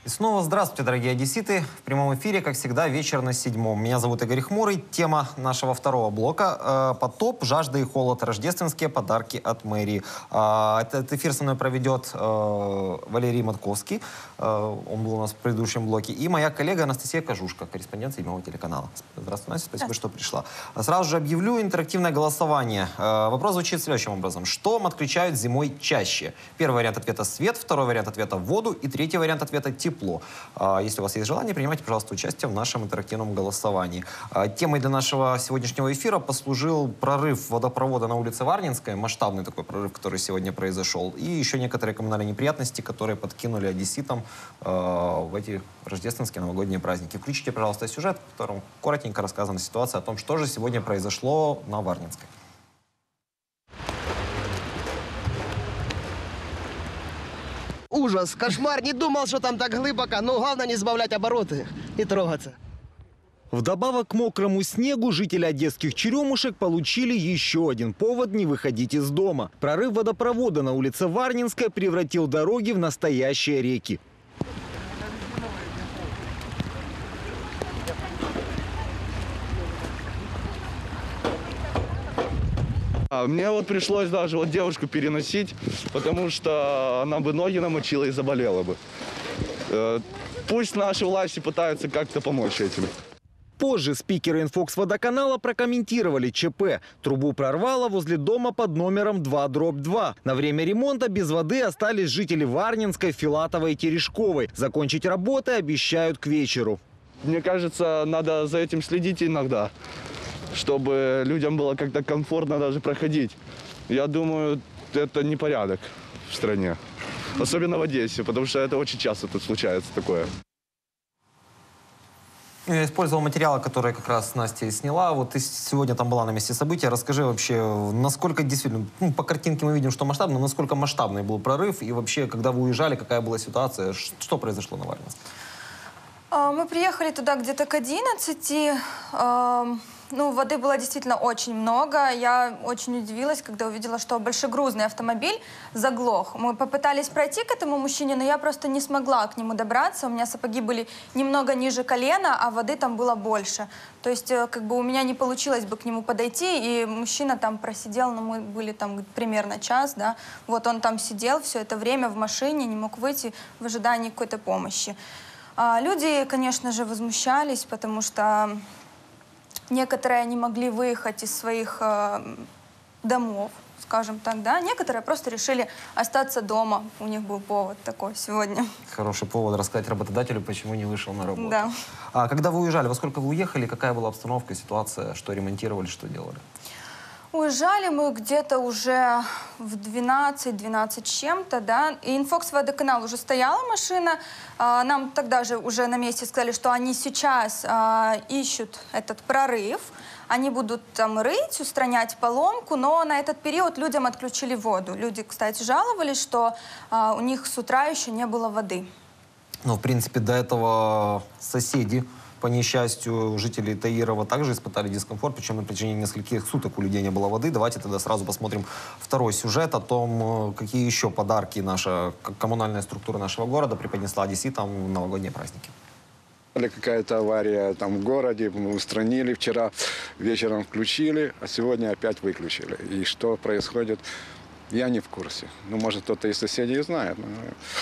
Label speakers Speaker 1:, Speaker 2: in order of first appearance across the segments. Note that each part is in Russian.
Speaker 1: И снова здравствуйте, дорогие одесситы. В прямом эфире, как всегда, вечер на 7. Меня зовут Игорь Хмурый. Тема нашего второго блока «Потоп, жажда и холод. Рождественские подарки от мэрии». Этот эфир со мной проведет Валерий Матковский. Он был у нас в предыдущем блоке. И моя коллега Анастасия Кожушка, корреспондент 7 телеканала. Здравствуйте, Настя. Спасибо, что пришла. Сразу же объявлю интерактивное голосование. Вопрос звучит следующим образом. Что отключают зимой чаще? Первый вариант ответа – свет, второй вариант ответа – воду и третий вариант ответа – тепло. Если у вас есть желание, принимайте, пожалуйста, участие в нашем интерактивном голосовании. Темой для нашего сегодняшнего эфира послужил прорыв водопровода на улице Варнинской, масштабный такой прорыв, который сегодня произошел, и еще некоторые коммунальные неприятности, которые подкинули одесситам в эти рождественские новогодние праздники. Включите, пожалуйста, сюжет, в котором коротенько рассказана ситуация о том, что же сегодня произошло на Варнинской.
Speaker 2: Ужас, кошмар, не думал, что там так глубоко, но главное не сбавлять обороты и трогаться.
Speaker 3: Вдобавок к мокрому снегу жители одесских Черемушек получили еще один повод не выходить из дома. Прорыв водопровода на улице Варнинской превратил дороги в настоящие реки.
Speaker 4: Мне вот пришлось даже вот девушку переносить, потому что она бы ноги намочила и заболела бы. Пусть наши власти пытаются как-то помочь этим.
Speaker 3: Позже спикеры Инфокс-водоканала прокомментировали ЧП. Трубу прорвало возле дома под номером 2/2. На время ремонта без воды остались жители Варнинской, Филатовой и Терешковой. Закончить работы обещают к вечеру.
Speaker 4: Мне кажется, надо за этим следить иногда, чтобы людям было как-то комфортно даже проходить. Я думаю, это непорядок в стране. Особенно в Одессе, потому что это очень часто тут случается такое.
Speaker 1: Я использовал материалы, которые как раз Настя сняла. Вот ты сегодня там была на месте события. Расскажи вообще, насколько действительно, по картинке мы видим, что масштабно, насколько масштабный был прорыв. И вообще, когда вы уезжали, какая была ситуация, что произошло на Варнинской?
Speaker 5: Мы приехали туда где-то к 11. Воды было действительно очень много. Я очень удивилась, когда увидела, что большегрузный автомобиль заглох. Мы попытались пройти к этому мужчине, но я просто не смогла к нему добраться. У меня сапоги были немного ниже колена, а воды там было больше. То есть, у меня не получилось бы к нему подойти, и мужчина там просидел, мы были там примерно час, да. Вот он там сидел все это время в машине, не мог выйти в ожидании какой-то помощи. Люди, конечно же, возмущались, потому что некоторые не могли выехать из своих домов, скажем так, да. Некоторые просто решили остаться дома. У них был повод такой сегодня. Хороший повод рассказать работодателю, почему не вышел на работу. Да. А когда вы уезжали, во сколько вы уехали, какая была обстановка, ситуация, что ремонтировали, что делали? Уезжали мы где-то уже в 12 с чем-то, да. И Инфокс-водоканал уже стояла машина. Нам тогда же уже на месте сказали, что они сейчас ищут этот прорыв. Они будут там рыть, устранять поломку, но на этот период людям отключили воду. Люди, кстати, жаловались, что у них с утра еще не было воды. Ну, в принципе, до этого соседи, по несчастью, жители Таирова также испытали дискомфорт, причем на протяжении нескольких суток у людей не было воды. Давайте тогда сразу посмотрим второй сюжет о том, какие еще подарки наша коммунальная структура нашего города преподнесла одесситам в новогодние праздники.
Speaker 6: Какая-то авария там в городе, мы устранили, вчера вечером включили, а сегодня опять выключили. И что происходит, я не в курсе. Может, кто-то из соседей знает, но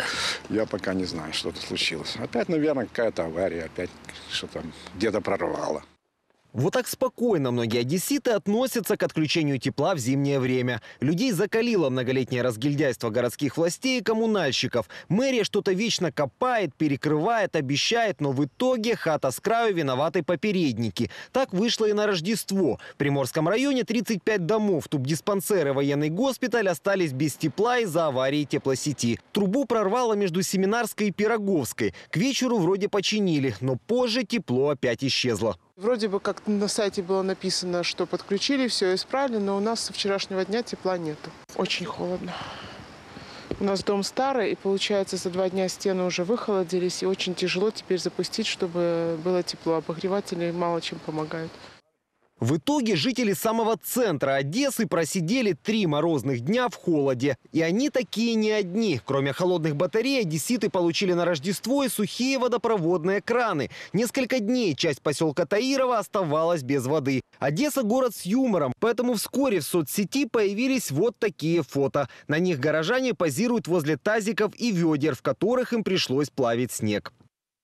Speaker 6: я пока не знаю, что-то случилось. Опять, наверное, какая-то авария, опять что-то где-то прорвало.
Speaker 3: Вот так спокойно многие одесситы относятся к отключению тепла в зимнее время. Людей закалило многолетнее разгильдяйство городских властей и коммунальщиков. Мэрия что-то вечно копает, перекрывает, обещает, но в итоге хата с краю виноваты попередники. Так вышло и на Рождество. В Приморском районе 35 домов, тубдиспансер и военный госпиталь остались без тепла из-за аварии теплосети. Трубу прорвало между Семинарской и Пироговской. К вечеру вроде починили, но позже тепло опять исчезло.
Speaker 7: Вроде бы как на сайте было написано, что подключили, все исправили, но у нас со вчерашнего дня тепла нету. Очень холодно. У нас дом старый, и получается за 2 дня стены уже выхолодились, и очень тяжело теперь запустить, чтобы было тепло. Обогреватели мало чем помогают.
Speaker 3: В итоге жители самого центра Одессы просидели 3 морозных дня в холоде. И они такие не одни. Кроме холодных батарей, одесситы получили на Рождество и сухие водопроводные краны. Несколько дней часть поселка Таирова оставалась без воды. Одесса – город с юмором, поэтому вскоре в соцсети появились вот такие фото. На них горожане позируют возле тазиков и ведер, в которых им пришлось плавить снег.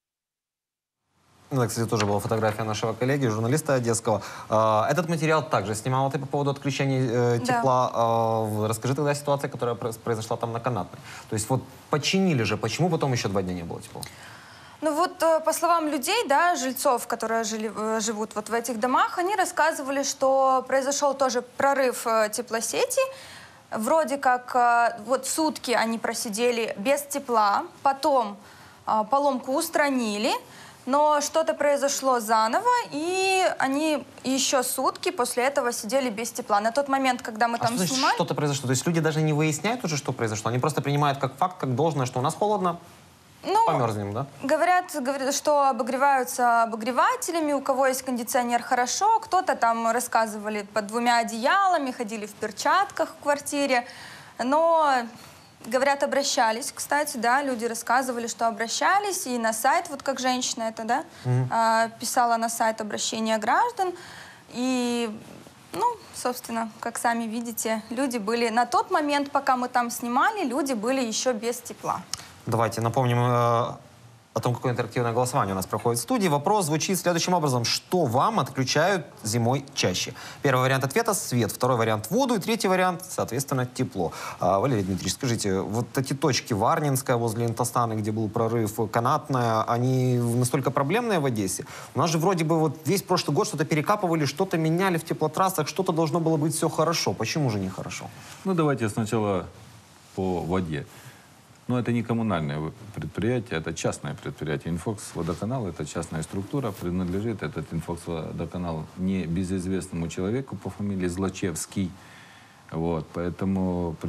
Speaker 1: Это, кстати, тоже была фотография нашего коллеги, журналиста одесского. Этот материал также снимал ты по поводу отключения тепла. Да. Расскажи тогда о ситуации, которая произошла там на Канатной. То есть вот починили же, почему потом еще 2 дня не было тепла?
Speaker 5: Ну вот, по словам людей, да, жильцов, которые живут вот в этих домах, они рассказывали, что произошел тоже прорыв теплосети. Вроде как вот сутки они просидели без тепла, потом поломку устранили, но что-то произошло заново, и они еще сутки после этого сидели без тепла. На тот момент, когда мы там снимали...
Speaker 1: Что-то произошло? То есть люди даже не выясняют уже, что произошло? Они просто принимают как факт, как должное, что у нас холодно, померзнем, да?
Speaker 5: Говорят, что обогреваются обогревателями, у кого есть кондиционер, хорошо. Кто-то там рассказывали под 2 одеялами, ходили в перчатках в квартире. Но... Говорят, обращались, кстати, да, люди рассказывали, что обращались, и на сайт, вот как женщина это, да, писала на сайт обращения граждан, и, ну, собственно, как сами видите, люди были, на тот момент, пока мы там снимали, люди были еще без тепла.
Speaker 1: Давайте напомним о том, какое интерактивное голосование у нас проходит в студии. Вопрос звучит следующим образом. Что вам отключают зимой чаще? Первый вариант ответа – свет, второй вариант – воду, и третий вариант, соответственно, тепло. Валерий Дмитриевич, скажите, вот эти точки, Варнинская возле Интостана, где был прорыв, Канатная, они настолько проблемные в Одессе? У нас же вроде бы вот весь прошлый год что-то перекапывали, что-то меняли в теплотрассах, что-то должно было быть все хорошо. Почему же нехорошо?
Speaker 8: Ну, давайте сначала по воде. Но это не коммунальное предприятие, это частное предприятие. Инфокс-водоканал – это частная структура, принадлежит этот Инфокс-водоканал не безызвестному человеку по фамилии Злачевский. Вот, поэтому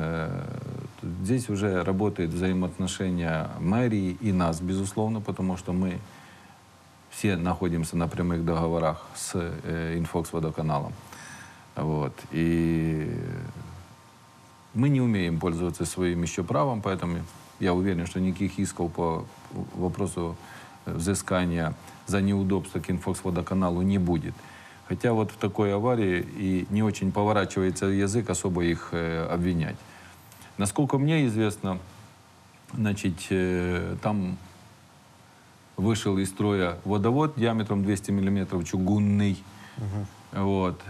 Speaker 8: здесь уже работает взаимоотношения мэрии и нас, безусловно, потому что мы все находимся на прямых договорах с Инфокс-водоканалом. Вот, и... Мы не умеем пользоваться своим еще правом, поэтому я уверен, что никаких исков по вопросу взыскания за неудобство к Инфокс-водоканалу не будет. Хотя вот в такой аварии и не очень поворачивается язык особо их обвинять. Насколько мне известно, значит, там вышел из строя водовод диаметром 200 мм, чугунный. Вот.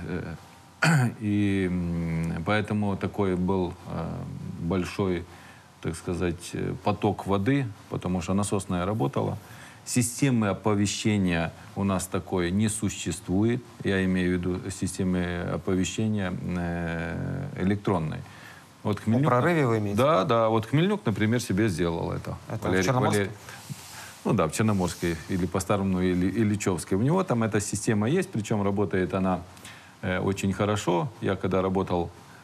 Speaker 8: И поэтому такой был большой, так сказать, поток воды, потому что насосная работала. Системы оповещения у нас такой не существует. Я имею в виду системы оповещения электронной. Вот Хмельнюк,
Speaker 1: о прорыве вы имеете?
Speaker 8: Да, да. Вот Хмельнюк, например, себе сделал это.
Speaker 1: Это в Черноморске?
Speaker 8: Ну да, в Черноморске или по-старому Ильичевске. У него там эта система есть, причем работает она очень хорошо. Я когда работал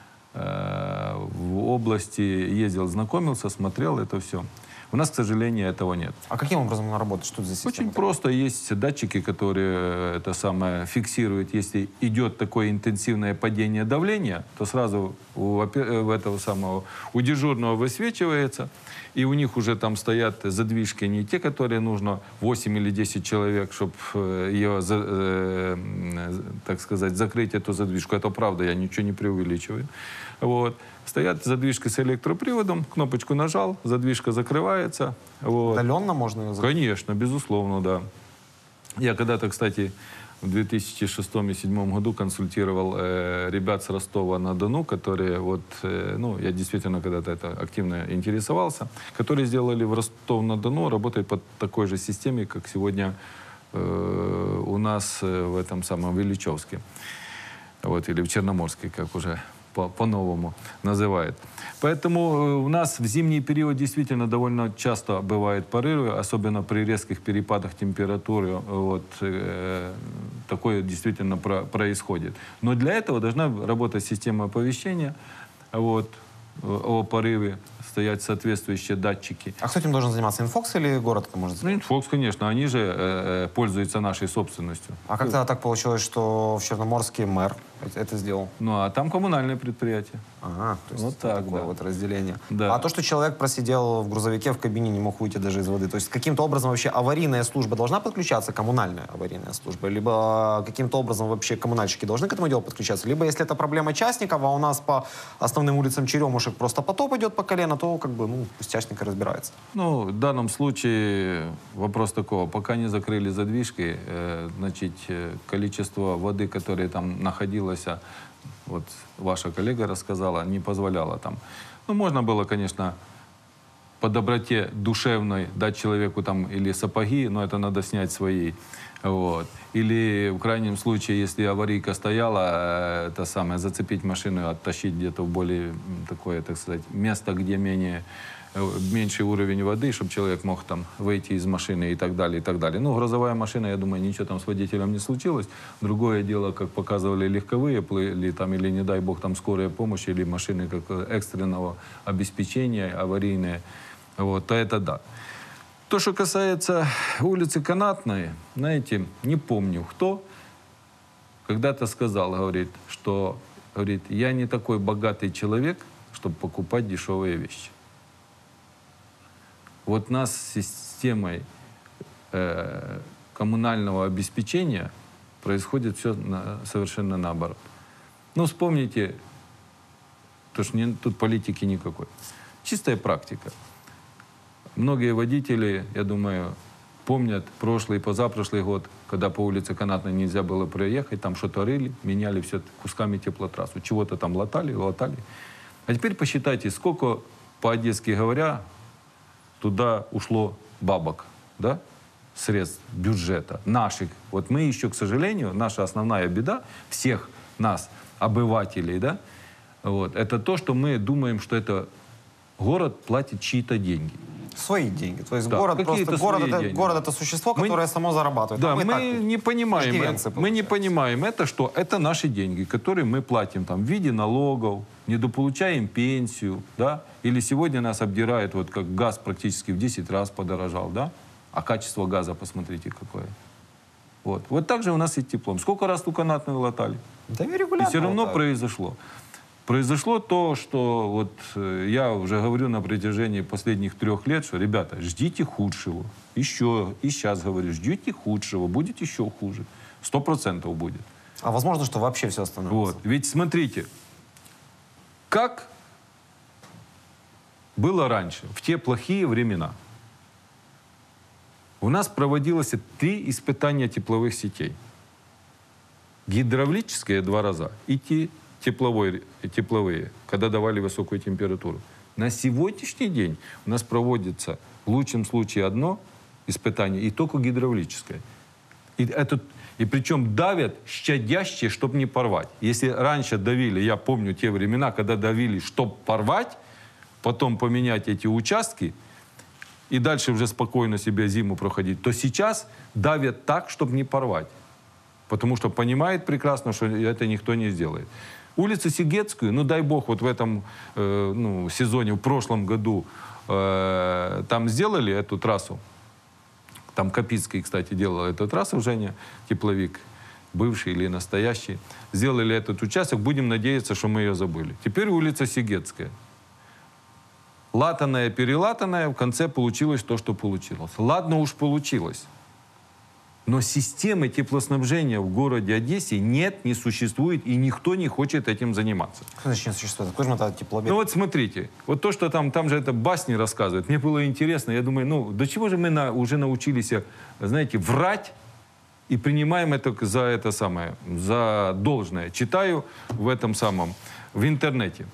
Speaker 8: в области, ездил, знакомился, смотрел это все. У нас, к сожалению, этого нет.
Speaker 1: А каким образом она работает? Что это за система?
Speaker 8: Очень просто. Есть датчики, которые это самое фиксируют. Если идет такое интенсивное падение давления, то сразу у этого самого, у дежурного высвечивается. И у них уже там стоят задвижки не те, которые нужно 8 или 10 человек, чтобы ее, так сказать, закрыть эту задвижку. Это правда, я ничего не преувеличиваю. Вот. Стоят задвижки с электроприводом, кнопочку нажал, задвижка закрывается. Вот.
Speaker 1: Удаленно можно ее закрыть?
Speaker 8: Конечно, безусловно, да. Я когда-то, кстати, в 2006 и 2007 году консультировал ребят с Ростова-на-Дону, которые, вот, ну, я действительно когда-то это активно интересовался, которые сделали в Ростов-на-Дону, работает по такой же системе, как сегодня у нас в этом самом Ильичевске. Вот, или в Черноморске, как уже по-новому называют. Поэтому у нас в зимний период действительно довольно часто бывают порывы, особенно при резких перепадах температуры. Вот, такое действительно происходит. Но для этого должна работать система оповещения вот, о порыве. стоять соответствующие датчики.
Speaker 1: А кто этим должен заниматься? Инфокс или город это может
Speaker 8: Ну,
Speaker 1: сделать?
Speaker 8: Инфокс, конечно, они же пользуются нашей собственностью.
Speaker 1: А как тогда так получилось, что в Черноморске мэр это сделал?
Speaker 8: Ну, а там коммунальное предприятие.
Speaker 1: Ага, то есть
Speaker 8: Вот так,
Speaker 1: такое
Speaker 8: да.
Speaker 1: вот разделение.
Speaker 8: Да.
Speaker 1: А то, что человек просидел в грузовике в кабине, не мог выйти даже из воды, то есть каким-то образом вообще аварийная служба должна подключаться, коммунальная аварийная служба, либо каким-то образом вообще коммунальщики должны к этому делу подключаться, либо если это проблема частников, а у нас по основным улицам Черемушек просто потоп идет по колено, то как бы, ну, пусть частник и разбирается.
Speaker 8: Ну, в данном случае вопрос такого. Пока не закрыли задвижки, значит, количество воды, которое там находилось, вот ваша коллега рассказала, не позволяло там. Ну, можно было, конечно, по доброте душевной дать человеку там или сапоги, но это надо снять свои. Вот. Или в крайнем случае, если аварийка стояла, это самое, зацепить машину и оттащить где-то в более такое, так сказать, место, где меньший уровень воды, чтобы человек мог там выйти из машины и так далее, и так далее. Ну, грузовая машина, я думаю, ничего там с водителем не случилось. Другое дело, как показывали легковые, плыли там, или, не дай бог, там скорая помощь, или машины как экстренного обеспечения, аварийные, вот, то это да. То, что касается улицы Канатной, знаете, не помню кто, когда-то сказал, говорит, что, говорит, я не такой богатый человек, чтобы покупать дешевые вещи. Вот нас с системой коммунального обеспечения происходит все совершенно наоборот. Ну, вспомните, потому что тут политики никакой. Чистая практика. Многие водители, я думаю, помнят прошлый и позапрошлый год, когда по улице Канатной нельзя было проехать, там что-то рыли, меняли все кусками теплотрассу. Чего-то там латали. А теперь посчитайте, сколько, по-одесски говоря, туда ушло бабок, да, средств бюджета наших. Вот мы еще, к сожалению, наша основная беда всех нас, обывателей, да, вот, это то, что мы думаем, что это город платит чьи-то деньги.
Speaker 1: Свои деньги. То есть
Speaker 8: Да,
Speaker 1: город
Speaker 8: какие-то
Speaker 1: просто
Speaker 8: свои деньги.
Speaker 1: город это существо,
Speaker 8: Мы-
Speaker 1: которое само зарабатывает.
Speaker 8: Да,
Speaker 1: А
Speaker 8: мы
Speaker 1: так
Speaker 8: не понимаем,
Speaker 1: иждивенцы,
Speaker 8: мы не
Speaker 1: получается.
Speaker 8: понимаем это, что это наши деньги, которые мы платим там в виде налогов, недополучаем пенсию, да, или сегодня нас обдирают, вот как газ практически в 10 раз подорожал, да, а качество газа, посмотрите, какое. Вот так же у нас и с теплом. Сколько раз ту Канатную латали?
Speaker 1: Да
Speaker 8: И
Speaker 1: регулярно.
Speaker 8: все равно
Speaker 1: вот так.
Speaker 8: произошло. Произошло то, что вот я уже говорю на протяжении последних 3 лет, что, ребята, ждите худшего. Еще, и сейчас говорю, ждите худшего, будет еще хуже. 100% будет.
Speaker 1: А возможно, что вообще все остановится.
Speaker 8: Вот. Ведь смотрите, как было раньше, в те плохие времена. У нас проводилось 3 испытания тепловых сетей. Гидравлические 2 раза и тепловые, когда давали высокую температуру. На сегодняшний день у нас проводится в лучшем случае 1 испытание, и только гидравлическое. И причем давят щадяще, чтобы не порвать. Если раньше давили, я помню те времена, когда давили, чтобы порвать, потом поменять эти участки, и дальше уже спокойно себе зиму проходить, то сейчас давят так, чтобы не порвать. Потому что понимает прекрасно, что это никто не сделает. Улицу Сигетскую, ну дай бог, вот в этом сезоне, в прошлом году, там сделали эту трассу. Там Капицкий, кстати, делал эту трассу, Женя, тепловик, бывший или настоящий. Сделали этот участок, будем надеяться, что мы ее забыли. Теперь улица Сигетская. Латаная, перелатанная, в конце получилось то, что получилось. Ладно уж получилось. Но системы теплоснабжения в городе Одессе нет, не существует, и никто не хочет этим заниматься.
Speaker 1: Что значит не существует? Какой же это теплобед?
Speaker 8: Ну вот смотрите, вот то, что там же это басни рассказывают, мне было интересно, я думаю, ну до чего же мы уже научились, знаете, врать и принимаем это за должное. Читаю в интернете.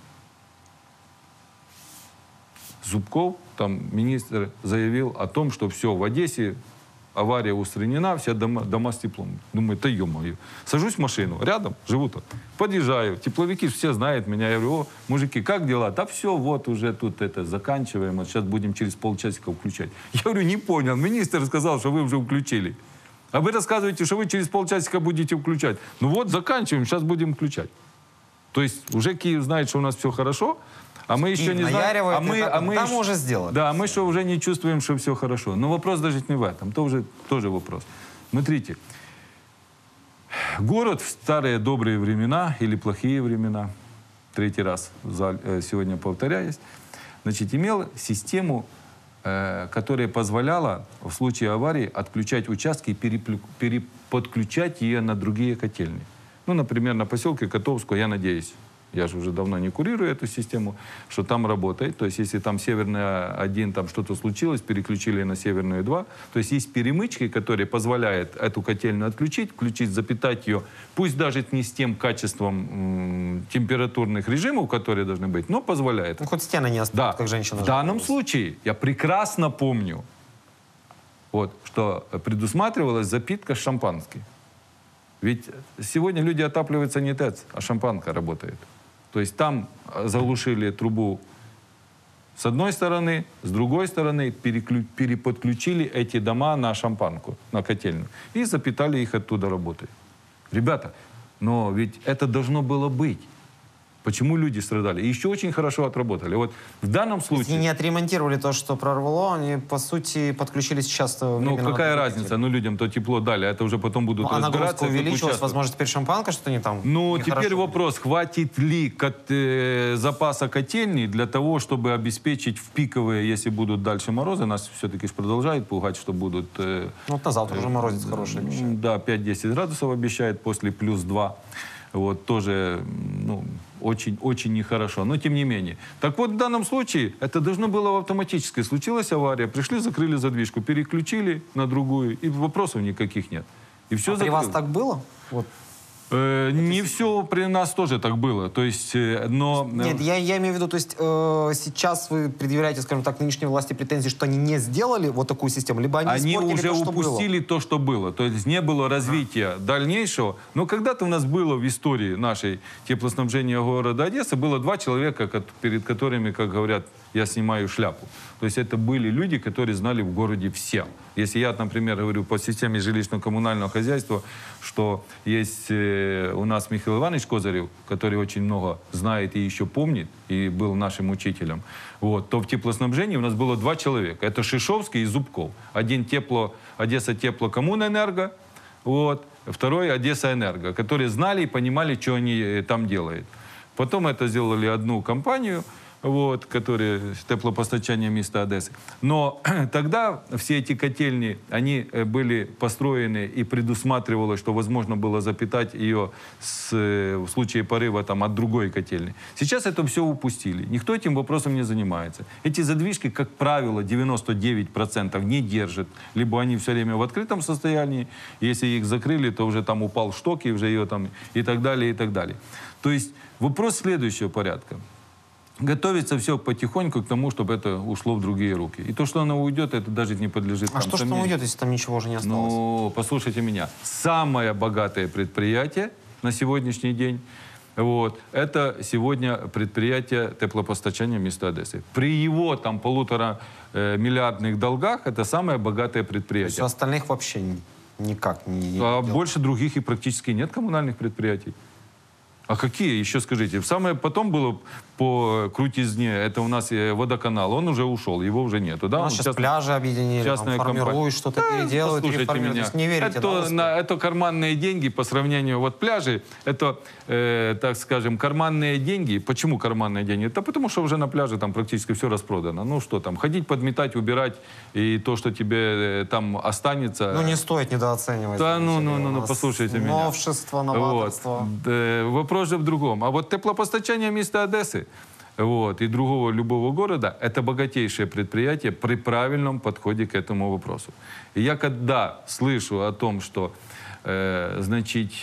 Speaker 8: Зубков, там министр заявил о том, что все, в Одессе авария устранена, все дома с теплом. Думаю, да ё-моё. Сажусь в машину, рядом, живу тут. Подъезжаю, тепловики все знают меня. Я говорю, о, мужики, как дела? Да все, вот уже тут это заканчиваем, вот сейчас будем через полчасика включать. Я говорю, не понял, министр сказал, что вы уже включили. А вы рассказываете, что вы через полчасика будете включать. Ну вот, заканчиваем, сейчас будем включать. То есть уже Киев знает, что у нас все хорошо, А мы еще не знаем.
Speaker 1: наяривает, там уже сделали.
Speaker 8: Да, мы что уже не чувствуем, что все хорошо. Но вопрос даже не в этом, то уже тоже вопрос. Смотрите, город в старые добрые времена или плохие времена, третий раз сегодня повторяюсь, значит, имел систему, которая позволяла в случае аварии отключать участки и переподключать ее на другие котельные. Ну, например, на поселке Котовского, я надеюсь, я же уже давно не курирую эту систему, что там работает. То есть, если там Северная 1, там что-то случилось, переключили на Северную 2. То есть, есть перемычки, которые позволяют эту котельную отключить, включить, запитать ее, пусть даже не с тем качеством температурных режимов, которые должны быть, но позволяет.
Speaker 1: Ну, хоть стены не оставят,
Speaker 8: Да.
Speaker 1: как женщина.
Speaker 8: В данном случае я прекрасно помню, вот, что предусматривалась запитка шампанским. Ведь сегодня люди отапливаются не ТЭЦ, а шампанка работает. То есть там заглушили трубу с одной стороны, с другой стороны переподключили эти дома на шампанку, на котельную. И запитали их оттуда работой. Ребята, но ведь это должно было быть. Почему люди страдали? И еще очень хорошо отработали. Вот в данном случае...
Speaker 1: Если не отремонтировали то, что прорвало, они, по сути, подключились сейчас...
Speaker 8: Ну, какая разница? Ну, людям то тепло дали, а это уже потом будут
Speaker 1: а
Speaker 8: разбираться.
Speaker 1: нагрузка увеличилась, возможно, теперь шампанка, что они там...
Speaker 8: Ну, теперь
Speaker 1: нехорошо.
Speaker 8: вопрос, хватит ли запаса котельной для того, чтобы обеспечить в пиковые, если будут дальше морозы, нас все-таки продолжает пугать, что будут...
Speaker 1: Ну, вот на завтра уже морозец хороший обещает.
Speaker 8: Да, 5-10 градусов обещает, после плюс 2. Вот, тоже, ну, очень нехорошо. Но тем не менее. Так вот, в данном случае это должно было автоматически. Случилась авария, пришли, закрыли задвижку, переключили на другую, и вопросов никаких нет. И все
Speaker 1: При вас так было? Вот.
Speaker 8: Не все при нас тоже так было. То есть, но...
Speaker 1: Нет, я имею в виду, то есть сейчас вы предъявляете, скажем так, нынешней власти претензии, что они не сделали вот такую систему, либо они испортили
Speaker 8: уже
Speaker 1: то, что
Speaker 8: упустили
Speaker 1: было.
Speaker 8: то, что было. То есть не было развития дальнейшего. Но когда-то у нас было в истории нашей теплоснабжения города Одессы, было 2 человека, перед которыми, как говорят, я снимаю шляпу. То есть это были люди, которые знали в городе все. Если я, например, говорю по системе жилищно-коммунального хозяйства, что есть у нас Михаил Иванович Козырев, который очень много знает и еще помнит, и был нашим учителем, вот, то в теплоснабжении у нас было 2 человека. Это Шишовский и Зубков. Один Одесса Теплокоммунэнерго, вот, второй Одесса Энерго, которые знали и понимали, что они там делают. Потом это сделали одну компанию, вот, которые теплопостачание места Одессы. Но тогда все эти котельни, они были построены и предусматривалось, что возможно было запитать ее в случае порыва там, от другой котельни. Сейчас это все упустили. Никто этим вопросом не занимается. Эти задвижки, как правило, 99% не держат. Либо они все время в открытом состоянии. Если их закрыли, то уже там упал шток, и уже ее там и так далее, и так далее. То есть вопрос следующего порядка. Готовится все потихоньку к тому, чтобы это ушло в другие руки. И то, что оно уйдет, это даже не подлежит...
Speaker 1: А что там уйдет, если там ничего уже не осталось?
Speaker 8: Ну, послушайте меня. Самое богатое предприятие на сегодняшний день, вот, это сегодня предприятие теплопостачания места Одессы. При его там 1,5 миллиардных долгах это самое богатое предприятие.
Speaker 1: То есть у остальных вообще никак не...
Speaker 8: Больше других и практически нет коммунальных предприятий. А какие, еще скажите? Самое потом было по крутизне, это у нас водоканал, он уже ушел, его уже нету. Да?
Speaker 1: У нас сейчас пляжи объединили, там, формируют, что-то переделывают,
Speaker 8: послушайте меня.
Speaker 1: То есть не верите,
Speaker 8: это карманные деньги по сравнению, вот пляжи, это, так скажем, карманные деньги. Почему карманные деньги? Это потому что уже на пляже там практически все распродано. Ну что там, ходить, подметать, убирать, и то, что тебе там останется...
Speaker 1: Ну не стоит недооценивать.
Speaker 8: Да, ну, послушайте меня.
Speaker 1: Новшество, новаторство.
Speaker 8: Вот. Вопрос же в другом. А вот теплопостачание места Одессы, вот, и другого любого города, это богатейшее предприятие при правильном подходе к этому вопросу. И я когда слышу о том, что значит,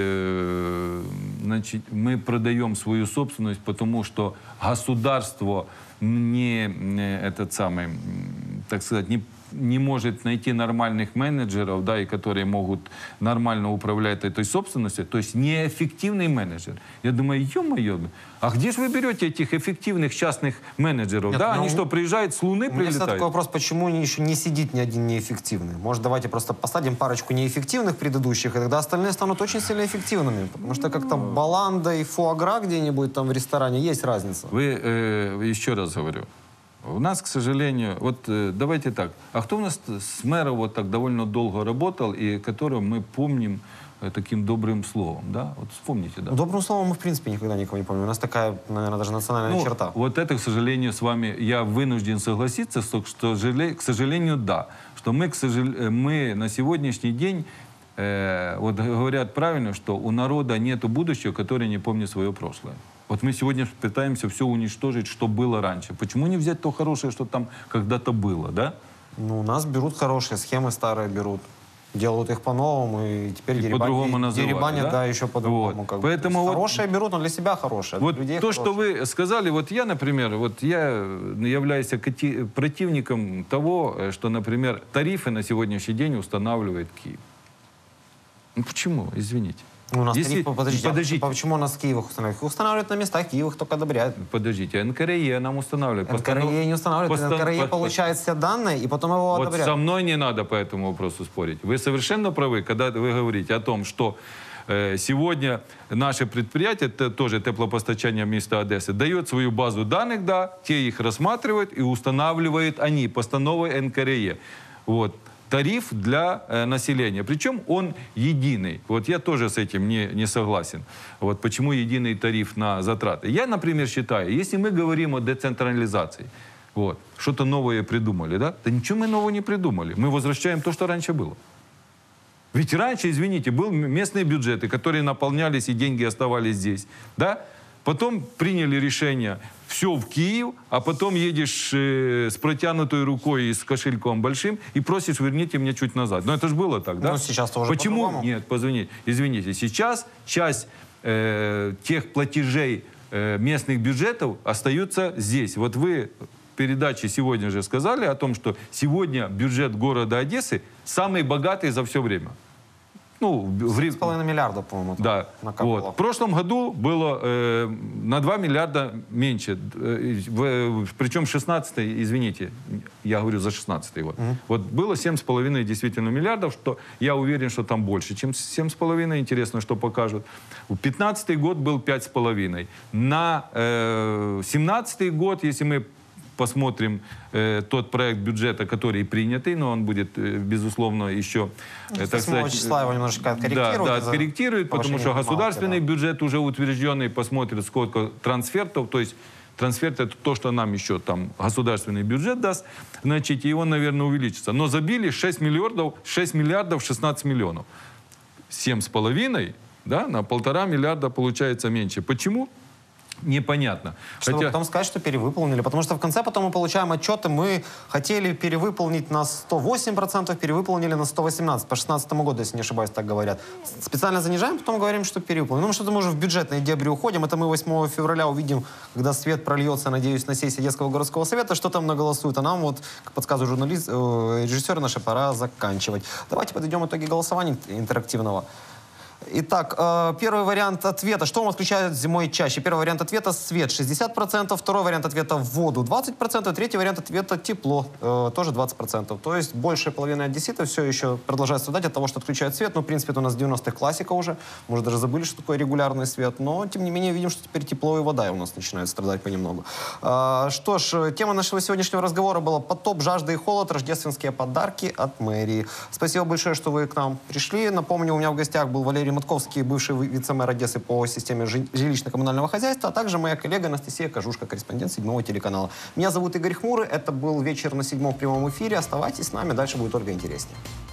Speaker 8: мы продаем свою собственность, потому что государство не, так сказать, не может найти нормальных менеджеров, да, и которые могут нормально управлять этой собственностью, то есть неэффективный менеджер. Я думаю, ё-моё, а где же вы берете этих эффективных частных менеджеров?
Speaker 1: Нет,
Speaker 8: да,
Speaker 1: ну,
Speaker 8: они что, приезжают с Луны,
Speaker 1: У меня всегда
Speaker 8: прилетают?
Speaker 1: такой вопрос, почему еще не сидит ни один неэффективный? Может, давайте просто посадим парочку неэффективных предыдущих, и тогда остальные станут очень сильно эффективными. Потому что как-то баланда и фуагра где-нибудь там в ресторане есть разница.
Speaker 8: Вы, еще раз говорю, у нас, к сожалению, вот давайте так, а кто у нас с мэром вот так довольно долго работал и которого мы помним таким добрым словом, да? Вот вспомните, да.
Speaker 1: Добрым словом мы, в принципе, никогда никого не помним. У нас такая, наверное, даже национальная
Speaker 8: Ну,
Speaker 1: черта.
Speaker 8: вот это, к сожалению, с вами я вынужден согласиться, что к сожалению, да. Что мы на сегодняшний день, вот говорят правильно, что у народа нет будущего, который не помнит свое прошлое. Вот мы сегодня пытаемся все уничтожить, что было раньше. Почему не взять то хорошее, что там когда-то было, да?
Speaker 1: Ну, у нас берут хорошие схемы, старые берут. Делают их по-новому, и теперь
Speaker 8: по-другому называют,
Speaker 1: деребанят,
Speaker 8: да?
Speaker 1: да, еще по-другому.
Speaker 8: Вот.
Speaker 1: Как бы.
Speaker 8: Поэтому
Speaker 1: То есть
Speaker 8: вот-
Speaker 1: хорошие берут, но для себя хорошие.
Speaker 8: Вот
Speaker 1: для людей
Speaker 8: то, что
Speaker 1: хорошие.
Speaker 8: вы сказали, вот я, например, вот я являюсь противником того, что, например, тарифы на сегодняшний день устанавливает Киев. Ну почему? Извините.
Speaker 1: Ну, у нас
Speaker 8: Если-
Speaker 1: тарифы, подождите,
Speaker 8: подождите.
Speaker 1: а почему у нас в Киевах устанавливают? Их устанавливают на местах, Киев их только одобряет.
Speaker 8: Подождите, НКРЕ нам устанавливает.
Speaker 1: НКРЕ не устанавливает, НКРЕ получает все данные, и потом его
Speaker 8: Вот
Speaker 1: одобряют.
Speaker 8: со мной не надо по этому вопросу спорить. Вы совершенно правы, когда вы говорите о том, что сегодня наше предприятие, тоже теплопостачание места Одессы, дает свою базу данных, да, те их рассматривают и устанавливают они постановой НКРЕ. Вот. Тариф для населения. Причем он единый. Вот я тоже с этим не согласен. Вот почему единый тариф на затраты. Я, например, считаю, если мы говорим о децентрализации, вот, что-то новое придумали, да? Да ничего мы нового не придумали. Мы возвращаем то, что раньше было. Ведь раньше, извините, были местные бюджеты, которые наполнялись, и деньги оставались здесь. Да? Потом приняли решение все в Киев, а потом едешь с протянутой рукой и с кошельком большим и просишь, верните мне чуть назад. Но это же было так, да?
Speaker 1: Ну, сейчас тоже
Speaker 8: Почему?
Speaker 1: по-другому.
Speaker 8: Нет, извините. Сейчас часть тех платежей местных бюджетов остаются здесь. Вот вы в передаче сегодня же сказали о том, что сегодня бюджет города Одессы самый богатый за все время. Ну,
Speaker 1: 3,5 миллиарда, по-моему, там
Speaker 8: да.
Speaker 1: накапало.
Speaker 8: Вот. В прошлом году было на 2 миллиарда меньше. Причем 16-й, извините, я говорю за 16-й год. Вот было 7,5 действительно миллиардов, что я уверен, что там больше, чем 7,5. Интересно, что покажут. 15-й год был 5,5. На 17-й год, если мы посмотрим тот проект бюджета, который принятый, но он будет, безусловно, еще, так
Speaker 1: 8 числа его немножечко откорректируют.
Speaker 8: Да,
Speaker 1: из-за
Speaker 8: откорректируют, потому что
Speaker 1: повышения
Speaker 8: государственный
Speaker 1: минималки,
Speaker 8: бюджет уже утвержденный, посмотрит, сколько трансфертов, то есть трансферт — это то, что нам еще там государственный бюджет даст, значит, и он, наверное, увеличится. Но забили 6 миллиардов 16 миллионов. 7,5, да, на 1,5 миллиарда получается меньше. Почему? Непонятно.
Speaker 1: Чтобы потом сказать, что перевыполнили. Потому что в конце потом мы получаем отчеты. Мы хотели перевыполнить на 108%, перевыполнили на 118%. По 2016 году, если не ошибаюсь, так говорят. Специально занижаем, потом говорим, что перевыполнили. Ну, что-то мы уже в бюджетные дебри уходим. Это мы 8 февраля увидим, когда свет прольется, надеюсь, на сессии Одесского городского совета, что там наголосуют. А нам, вот, как подсказывают режиссеры наши, пора заканчивать. Давайте подведем итоги голосования интерактивного. Итак, первый вариант ответа. Что вам отключают зимой чаще? Первый вариант ответа — свет 60%, второй вариант ответа — воду 20%, третий вариант ответа — тепло тоже 20%. То есть большая половина одесситов все еще продолжает страдать от того, что отключают свет. Ну, в принципе, это у нас 90-х классика уже. Мы уже даже забыли, что такое регулярный свет. Но, тем не менее, видим, что теперь тепло и вода у нас начинают страдать понемногу. Что ж, тема нашего сегодняшнего разговора была «Потоп, жажда и холод. Рождественские подарки от мэрии». Спасибо большое, что вы к нам пришли. Напомню, у меня в гостях был Валерий Матковский, бывший вице-мэр Одессы по системе жилищно-коммунального хозяйства, а также моя коллега Анастасия Кожушка, корреспондент 7-го телеканала. Меня зовут Игорь Хмурый, это был «Вечер на 7-м» в прямом эфире. Оставайтесь с нами, дальше будет только интереснее.